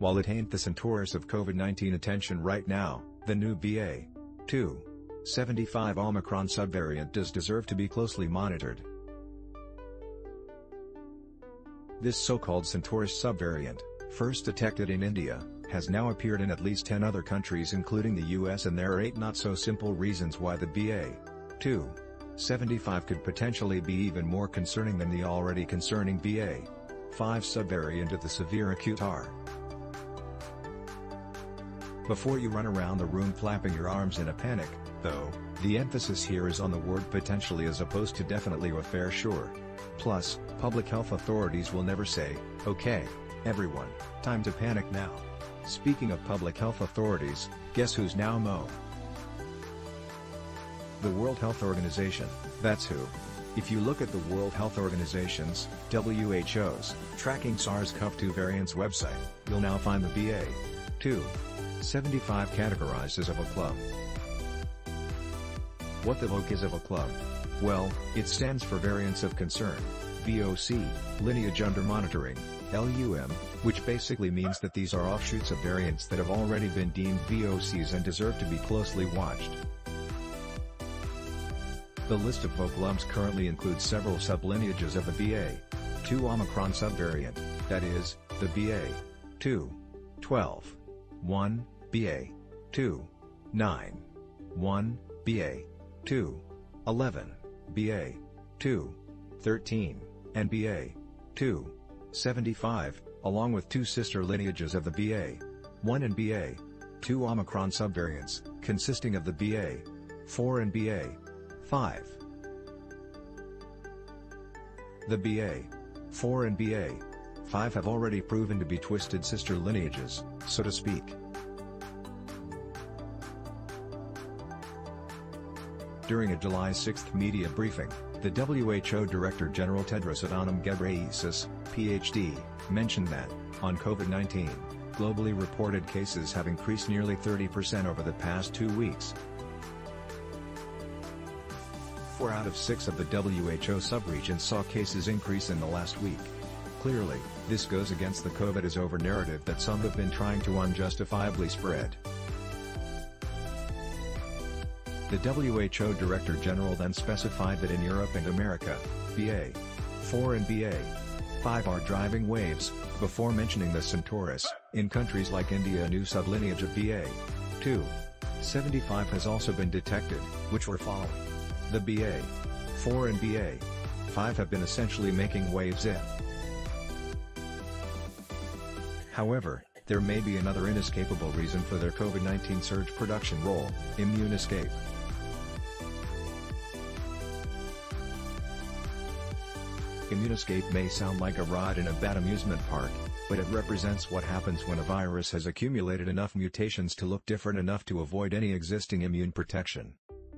While it ain't the Centaurus of COVID-19 attention right now, the new BA.2.75 Omicron subvariant does deserve to be closely monitored. This so-called Centaurus subvariant, first detected in India, has now appeared in at least 10 other countries including the US, and there are 8 not-so-simple reasons why the BA.2.75 could potentially be even more concerning than the already concerning BA.5 subvariant of the severe acute R. Before you run around the room flapping your arms in a panic, though, the emphasis here is on the word potentially as opposed to definitely or fair sure. Plus, public health authorities will never say, "Okay, everyone, time to panic now." Speaking of public health authorities, guess who's now Mo? The World Health Organization, that's who. If you look at the World Health Organization's, WHO's, tracking SARS-CoV-2 variants website, you'll now find the BA.2.75 categorized as of a club. What the VOC is of a club? Well, it stands for Variants of Concern, VOC, Lineage Under Monitoring, LUM, which basically means that these are offshoots of variants that have already been deemed VOCs and deserve to be closely watched. The list of VOC lumps currently includes several sublineages of the BA.2 Omicron subvariant, that is, the BA.2.12.1, BA.2.9.1, BA.2.11, BA.2.13, and BA.2.75, along with 2 sister lineages of the BA.1 and BA.2 Omicron subvariants, consisting of the BA.4 and BA.5. The BA.4 and BA.5 have already proven to be twisted sister lineages, so to speak. During a July 6 media briefing, the WHO Director General Tedros Adhanom Ghebreyesus, PhD, mentioned that, on COVID-19, globally reported cases have increased nearly 30% over the past 2 weeks. 4 out of 6 of the WHO subregions saw cases increase in the last week. Clearly, this goes against the COVID is over narrative that some have been trying to unjustifiably spread. The WHO Director General then specified that in Europe and America, BA.4 and BA.5 are driving waves, before mentioning the Centaurus. In countries like India, a new sublineage of BA.2.75 has also been detected, which we're following. The BA.4 and BA.5 have been essentially making waves in. However, there may be another inescapable reason for their COVID-19 surge production role: immune escape. Immune escape may sound like a ride in a bad amusement park, but it represents what happens when a virus has accumulated enough mutations to look different enough to avoid any existing immune protection.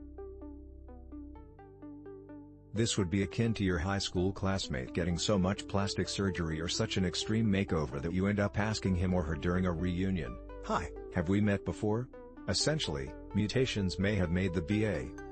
This would be akin to your high school classmate getting so much plastic surgery or such an extreme makeover that you end up asking him or her during a reunion, "Hi, have we met before?" Essentially, mutations may have made the BA.